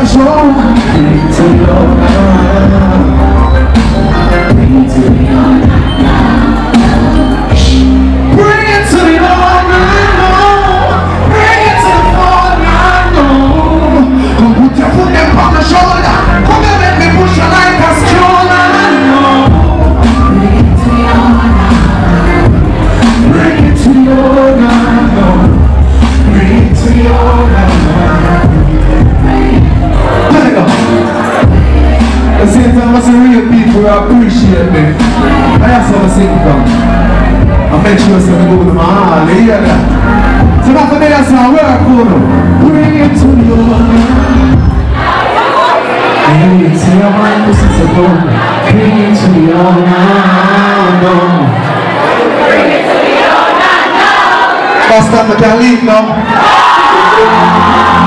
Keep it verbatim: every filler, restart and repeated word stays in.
show. Bring it to your now. Bring it to your now. Bring it to your now. Bring it to your now. Come put your foot up on the shoulder. Come and let me push you like a stroller. Bring it to your now. Bring it to your now. Bring it to your now. At the same time, I see real people who appreciate me. I have some sing from. I make sure some go to my heart. Hear that? So that's the day I saw where I go. Bring it to your mind. Bring it to your mind. This is a goal. Bring it to your mind. Bring it to your mind. Last time I can leave now.